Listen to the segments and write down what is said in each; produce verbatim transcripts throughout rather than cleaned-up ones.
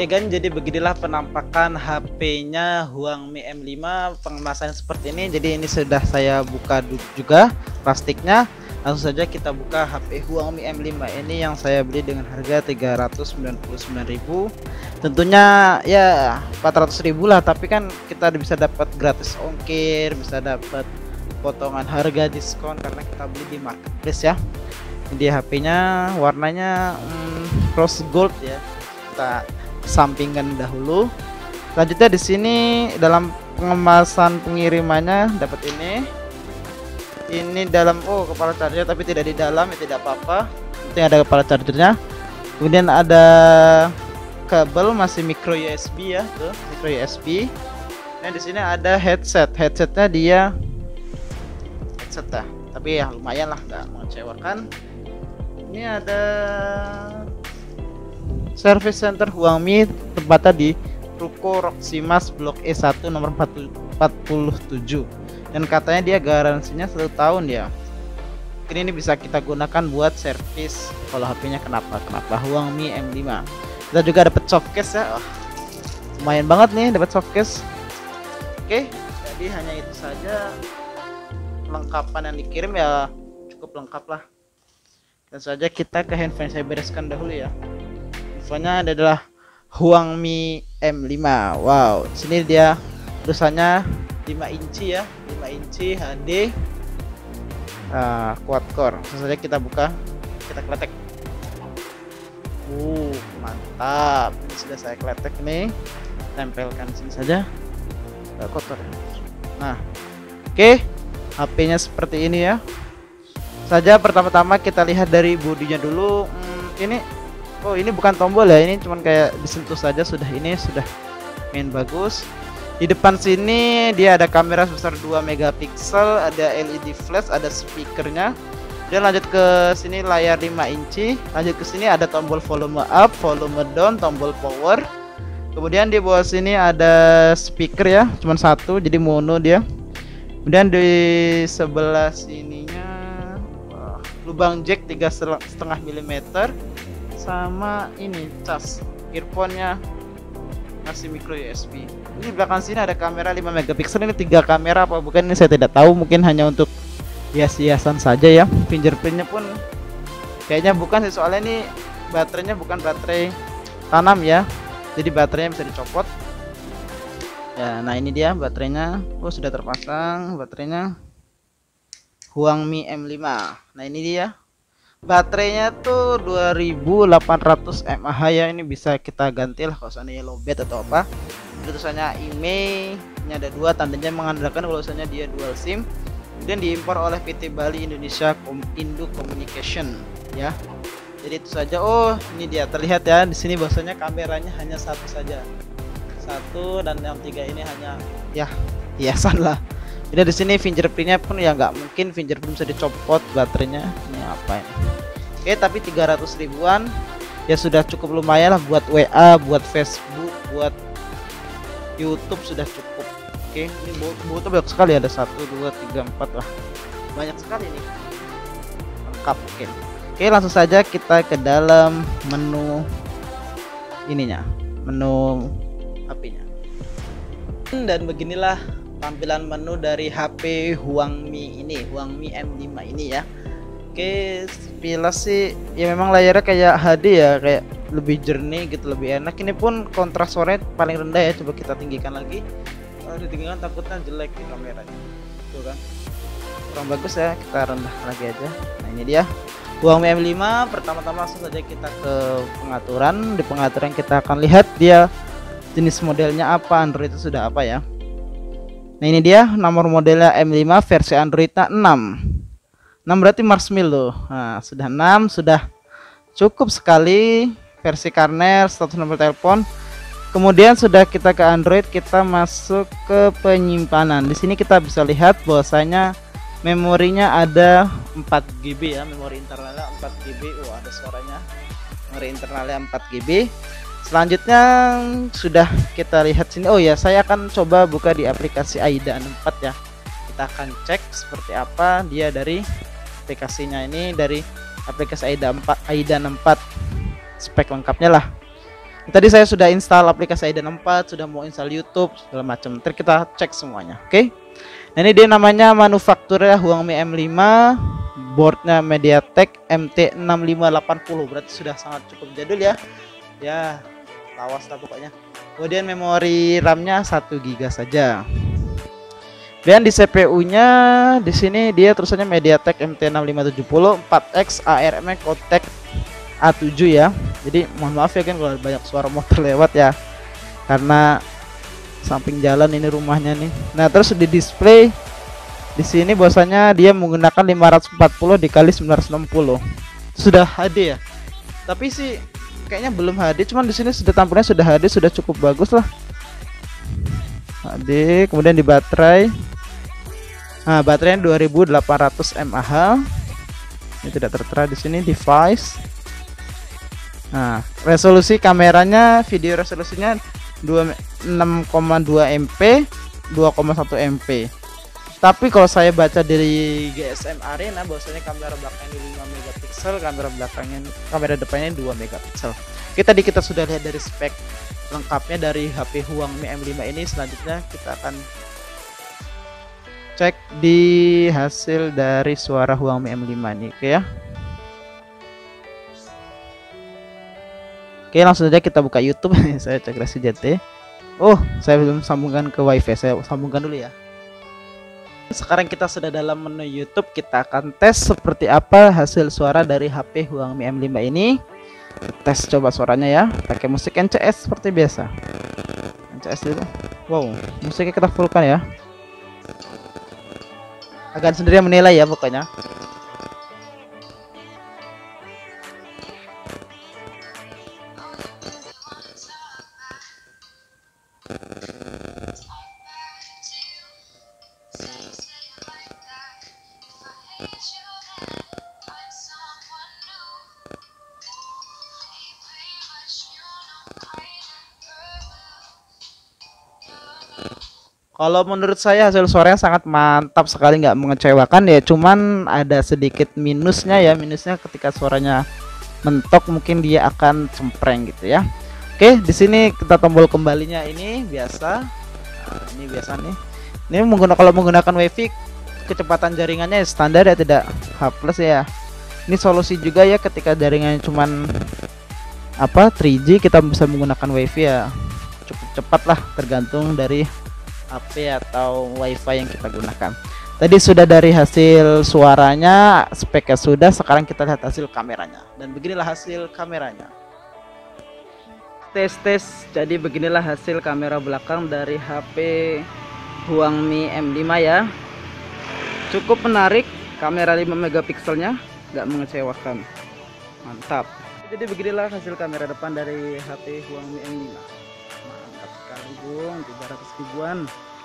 Oke kan, jadi beginilah penampakan H P-nya Huangmi M lima pengemasan seperti ini. Jadi ini sudah saya buka juga plastiknya. Langsung saja kita buka H P Huangmi M lima ini yang saya beli dengan harga tiga ratus sembilan puluh sembilan ribu. Tentunya ya empat ratus ribu lah, tapi kan kita bisa dapat gratis ongkir, bisa dapat potongan harga diskon karena kita beli di marketplace ya. Ini H P-nya warnanya hmm, rose gold ya. Kita sampingkan dahulu. Selanjutnya di sini dalam pengemasan pengirimannya dapat ini. Ini dalam oh kepala charger tapi tidak di dalam, ya tidak apa-apa. Penting ada kepala chargernya. Kemudian ada kabel masih micro U S B ya, tuh micro U S B. Nah di sini ada headset. Headsetnya dia headset dah, tapi ya lumayan lah, nggak mengecewakan. Ini ada service center Huangmi tempatnya di Ruko Roximas Blok E satu nomor empat puluh tujuh, dan katanya dia garansinya satu tahun ya. Ini, ini bisa kita gunakan buat servis kalau H P-nya kenapa kenapa Huangmi M lima. Kita juga dapat showcase ya. Oh, lumayan banget nih dapat showcase. Oke, jadi hanya itu saja lengkapan yang dikirim ya, cukup lengkap lah. Dan saja kita ke handphone saya bereskan dahulu ya. Infonya adalah Huangmi M lima. Wow, sini dia tulisannya lima inci ya, lima inci H D uh, quad core. Langsung saja kita buka, kita kletek. Uh, mantap. Ini sudah saya kletek nih. Tempelkan sini saja. Gak kotor ya. Nah, oke, okay. H P-nya seperti ini ya. Saja pertama-tama kita lihat dari bodinya dulu. Hmm, ini oh ini bukan tombol ya, ini cuman kayak disentuh saja sudah, ini sudah main bagus. Di depan sini dia ada kamera sebesar dua megapiksel, ada L E D flash, ada speakernya. Dan lanjut ke sini layar lima inci. Lanjut ke sini ada tombol volume up, volume down, tombol power. Kemudian di bawah sini ada speaker ya, cuman satu jadi mono dia. Kemudian di sebelah sininya wah, lubang jack tiga setengah milimeter. Sama ini cas earphone-nya masih micro U S B. Ini belakang sini ada kamera lima megapiksel. Ini tiga kamera apa bukan, ini saya tidak tahu, mungkin hanya untuk hias-hiasan saja ya. Fingerprintnya pun kayaknya bukan sih, soalnya ini baterainya bukan baterai tanam ya, jadi baterainya bisa dicopot ya. Nah ini dia baterainya. Oh sudah terpasang baterainya Huangmi M lima. Nah ini dia baterainya tuh dua ribu delapan ratus mAh ya. Ini bisa kita ganti lah kalau seandainya lowbat atau apa. Tulisannya I M E I, ini ada dua, tandanya mengandalkan kalau misalnya dia dual SIM. Kemudian diimpor oleh P T Bali Indonesia Indo Communication ya. Jadi itu saja. Oh ini dia terlihat ya di sini bahwasanya kameranya hanya satu saja, satu, dan yang tiga ini hanya ya hiasan lah. Jadi di sini fingerprintnya pun ya nggak mungkin fingerprint bisa dicopot baterainya. Ini apa ini? Oke, tapi tiga ratus ribuan ya sudah cukup lumayan lah buat W A, buat Facebook, buat YouTube sudah cukup. Oke, ini butuh banyak sekali, ada satu, dua, tiga, empat lah, banyak sekali nih, lengkap. Oke, oke langsung saja kita ke dalam menu ininya, menu H P-nya. Dan beginilah tampilan menu dari H P Huangmi ini, Huangmi M lima ini ya. Oke, sekilas sih ya memang layarnya kayak H D ya, kayak lebih jernih gitu, lebih enak. Ini pun kontras suaranya paling rendah ya, coba kita tinggikan lagi. Kalau ditinggikan takutnya jelek di kameranya, tuh kan kurang bagus ya, kita rendah lagi aja. Nah ini dia Huangmi M lima. Pertama-tama langsung saja kita ke pengaturan. Di pengaturan kita akan lihat dia jenis modelnya apa, Android itu sudah apa ya. Nah ini dia nomor modelnya M lima, versi Androidnya enam. enam berarti marshmallow. Nah sudah enam, sudah cukup sekali. Versi kernel, status nomor telepon. Kemudian sudah kita ke Android, kita masuk ke penyimpanan. Di sini kita bisa lihat bahwasanya memorinya ada empat giga ya, memori internalnya empat giga. Oh ada suaranya. Memori internalnya empat giga. Selanjutnya sudah kita lihat sini. Oh ya, saya akan coba buka di aplikasi AIDA empat ya. Kita akan cek seperti apa dia dari aplikasinya ini, dari aplikasi AIDA empat, AIDA empat spek lengkapnya lah. Tadi saya sudah install aplikasi Aiden empat, sudah mau install YouTube segala macam. Ntar kita cek semuanya. Oke. Okay? Nah, ini dia namanya manufakturnya Huangmi M lima, boardnya MediaTek M T enam lima delapan nol, berarti sudah sangat cukup jadul ya. Ya, lawas lah pokoknya. Kemudian memori RAM-nya satu giga saja. Dan di C P U-nya di sini dia terusannya MediaTek M T enam lima tujuh nol empat X A R M Cortex A tujuh ya. Jadi mohon maaf ya kan kalau banyak suara motor lewat ya. Karena samping jalan ini rumahnya nih. Nah, terus di display di sini bahwasanya dia menggunakan lima ratus empat puluh dikali sembilan ratus enam puluh. Sudah H D ya. Tapi sih kayaknya belum H D, cuman di sini sudah tampilnya sudah H D, sudah cukup bagus lah. H D, kemudian di baterai. Nah, baterainya dua ribu delapan ratus mAh. Ini tidak tertera di sini device. Nah, resolusi kameranya, video resolusinya enam koma dua M P, dua koma satu M P. Tapi kalau saya baca dari G S M Arena bahwasanya kamera belakangnya lima megapiksel, kamera belakangnya kamera depannya dua megapiksel. Kita di kita sudah lihat dari spek lengkapnya dari H P Huangmi M lima ini. Selanjutnya kita akan cek di hasil dari suara Huangmi M lima ini, oke ya. Oke, langsung saja kita buka YouTube. Saya cek Resi J T. Oh, saya belum sambungkan ke WiFi. Saya sambungkan dulu ya. Sekarang kita sudah dalam menu YouTube. Kita akan tes seperti apa hasil suara dari H P Huangmi M lima ini. Tes coba suaranya ya. Pakai musik N C S seperti biasa. N C S dulu. Wow, musiknya kita fullkan ya. Akan sendiri menilai ya pokoknya. Kalau menurut saya hasil suaranya sangat mantap sekali, nggak mengecewakan ya. Cuman ada sedikit minusnya ya. Minusnya ketika suaranya mentok mungkin dia akan cempreng gitu ya. Oke, di sini kita tombol kembalinya ini biasa. Nah, ini biasa nih. Ini menggunakan kalau menggunakan WiFi kecepatan jaringannya standar ya, tidak H plus ya. Ini solusi juga ya ketika jaringannya cuman apa tiga G, kita bisa menggunakan WiFi ya. Cukup cepat lah tergantung dari H P atau WiFi yang kita gunakan. Tadi sudah dari hasil suaranya, speknya sudah. Sekarang kita lihat hasil kameranya. Dan beginilah hasil kameranya. Tes tes. Jadi beginilah hasil kamera belakang dari H P Huangmi M lima ya. Cukup menarik. Kamera lima megapikselnya nggak mengecewakan. Mantap. Jadi beginilah hasil kamera depan dari H P Huangmi M lima. Mantap sekali bung, tiga ratus ribuan.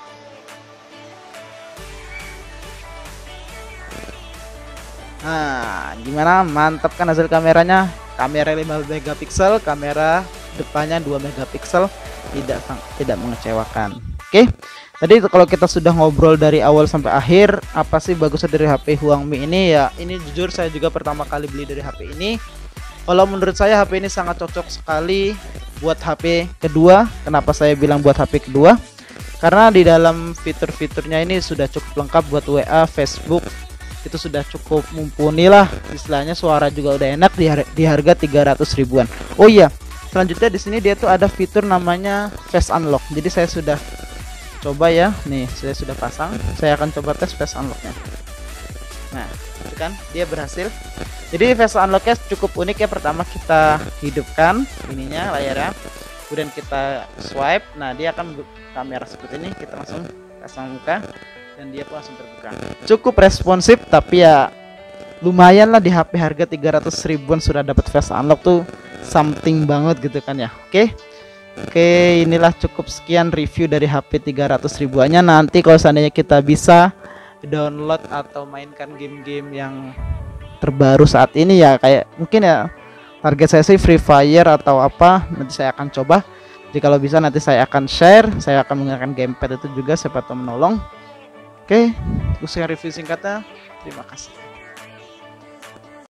Nah, gimana? Mantap kan hasil kameranya? Kamera lima megapiksel, kamera depannya dua megapiksel, tidak tidak mengecewakan. Oke. Tadi kalau kita sudah ngobrol dari awal sampai akhir, apa sih bagusnya dari H P Huangmi ini ya? Ini jujur saya juga pertama kali beli dari H P ini. Kalau menurut saya H P ini sangat cocok sekali buat H P kedua. Kenapa saya bilang buat H P kedua? Karena di dalam fitur-fiturnya ini sudah cukup lengkap buat W A, Facebook. Itu sudah cukup mumpuni lah, istilahnya. Suara juga udah enak di, har di harga tiga ratus ribuan. Oh iya, selanjutnya di sini dia tuh ada fitur namanya Face Unlock. Jadi saya sudah coba ya, nih saya sudah pasang. Saya akan coba tes Face Unlocknya. Nah, itu kan dia berhasil. Jadi Face Unlocknya cukup unik ya. Pertama kita hidupkan ininya, layarnya, kemudian kita swipe. Nah, dia akan kamera seperti ini. Kita langsung pasang muka dan dia pun langsung terbuka. Cukup responsif, tapi ya lumayan lah di H P harga tiga ratus ribuan sudah dapat Face Unlock tuh something banget gitu kan ya. Oke. Oke, inilah cukup sekian review dari H P tiga ratus ribuannya. Nanti kalau seandainya kita bisa download atau mainkan game-game yang terbaru saat ini ya, kayak mungkin ya target saya sih Free Fire atau apa, nanti saya akan coba. Jadi kalau bisa nanti saya akan share, saya akan menggunakan gamepad itu juga, siapa tahu menolong. Oke, itu saya review singkatnya. Terima kasih.